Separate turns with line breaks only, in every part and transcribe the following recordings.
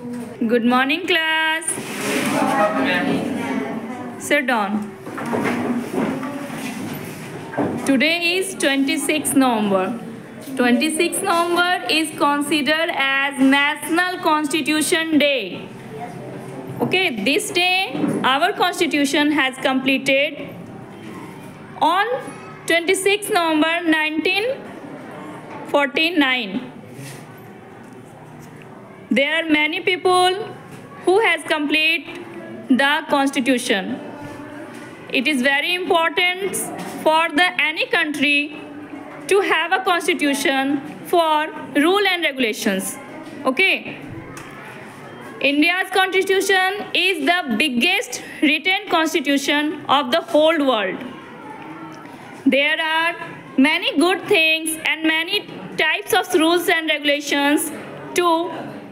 Good morning, class. Sit down. Today is 26th November. 26th November is considered as National Constitution Day. Okay, this day our Constitution has completed on 26th November 1949. There are many people who has completed the Constitution. It is very important for any country to have a Constitution for rule and regulations. Okay. India's Constitution is the biggest written Constitution of the whole world. There are many good things and many types of rules and regulations to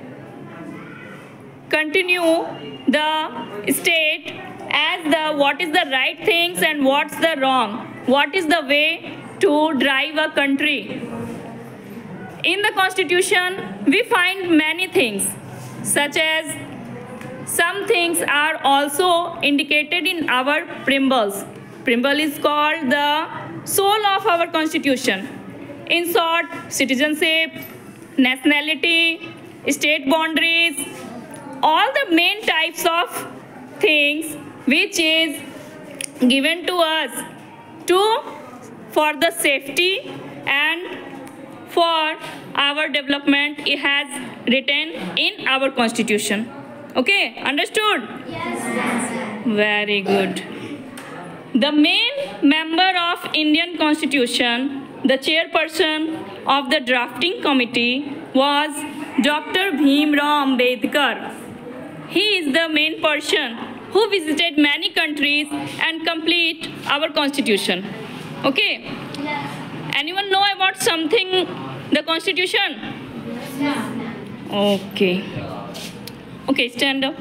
continue the state as what is the right things and what's the wrong, what is the way to drive a country. In the Constitution we find many things, such as some things are also indicated in our preambles. Preamble is called the soul of our Constitution. In short, citizenship, nationality, state boundaries, all the main types of things which is given to us for the safety and for our development, it has written in our Constitution. Okay, understood?
Yes.
Very good. The main member of Indian Constitution, the chairperson of the drafting committee, was Dr. Bhimrao Ambedkar. He is the main person who visited many countries and complete our Constitution. Okay?
Yes.
Anyone know about something, the Constitution?
Yes.
Okay. Okay, stand up.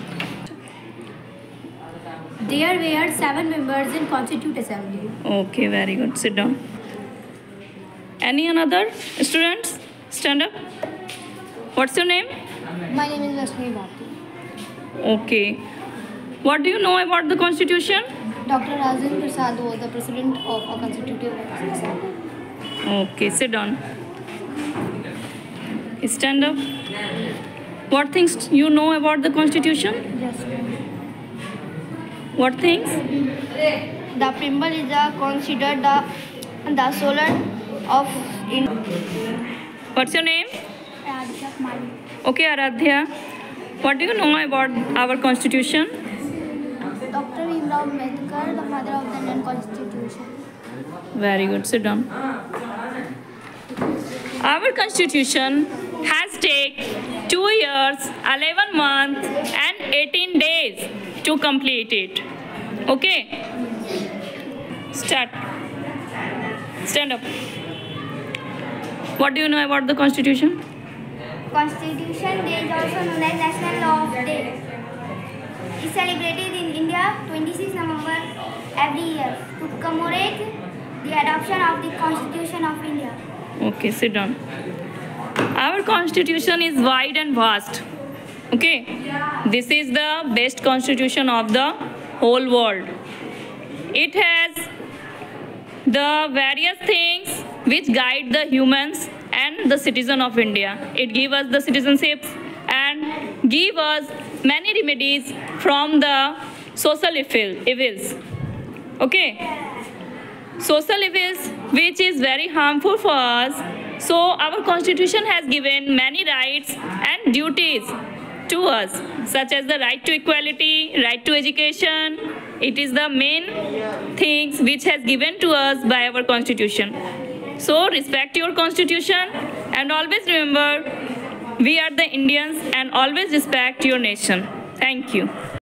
There were 7 members in Constituent Assembly.
Okay, very good. Sit down. Any another students? Stand up. What's your name?
My name is Lakshmi Bharti.
Okay. What do you know about the Constitution?
Dr. Rajendra Prasad was the president of a Constitutive Assembly.
Okay, sit down. Stand up. What things you know about the Constitution?
Yes.
What things?
The preamble is considered the soul of India.
What's your name? Okay, Aradhya. What do you know about our Constitution?
Dr. Bhimrao Ambedkar, the father of the Indian Constitution.
Very good. Sit down. Our Constitution has taken 2 years, 11 months and 18 days to complete it. Okay? Start. Stand up. What do you know about the Constitution?
Constitution Day is also known as National Law Day. It's celebrated in India 26 November every year to commemorate the adoption of the Constitution of India.
Okay, sit down. Our Constitution is wide and vast. Okay? This is the best Constitution of the whole world. It has the various things which guide the humans and the citizen of India. It gives us the citizenship and give us many remedies from the social evils. Okay? Social evils which is very harmful for us. So our Constitution has given many rights and duties to us, such as the right to equality, right to education. It is the main things which has given to us by our Constitution. So respect your Constitution and always remember we are the Indians and always respect your nation. Thank you.